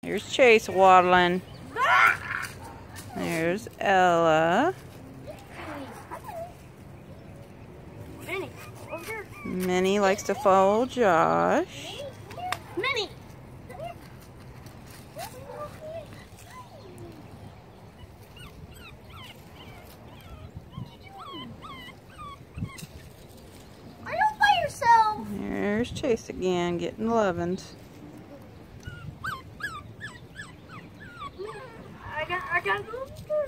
Here's Chase waddling. There's Ella. Minnie, over here. Minnie likes to follow Josh. Minnie. Are you by yourself? There's Chase again, getting lovin's. I got go.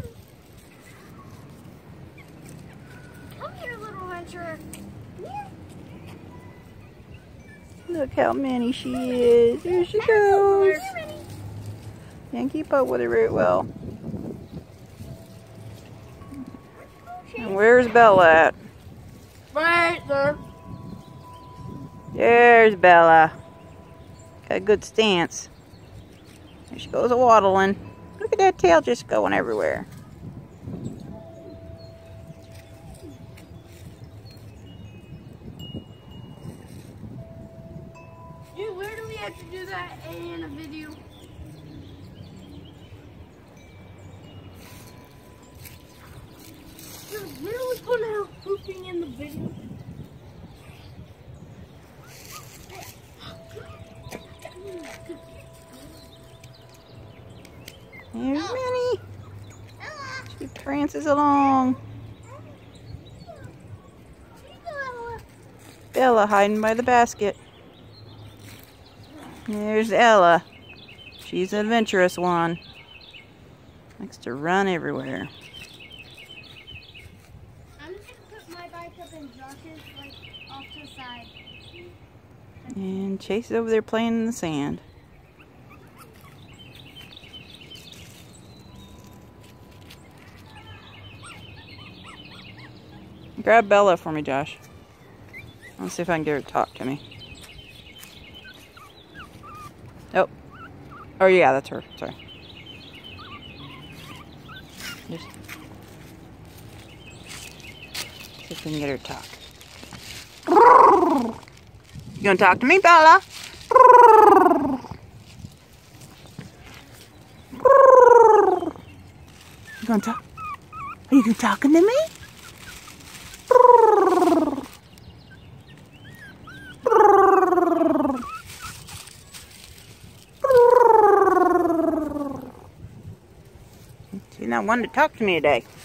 Come here, little hunter. Yeah. Look how many she is. There she goes. Can't keep up with her very well. And where's Bella at? Right there. There's Bella. Got a good stance. There she goes waddling. Look at that tail just going everywhere. Dude, where do we have to do that in a video? Dude, where are we going to have pooping in the video? There's Minnie. She prances along. Bella hiding by the basket. There's Ella. She's an adventurous one. Likes to run everywhere. I'm just going to put my bike up in Josh's, like, off to the side. And Chase is over there playing in the sand. Grab Bella for me, Josh. Let's see if I can get her to talk to me. Oh, yeah, that's her. Sorry. Just see if we can get her to talk. You gonna talk to me, Bella? You gonna talk? Are you talking to me? She's not one to talk to me today.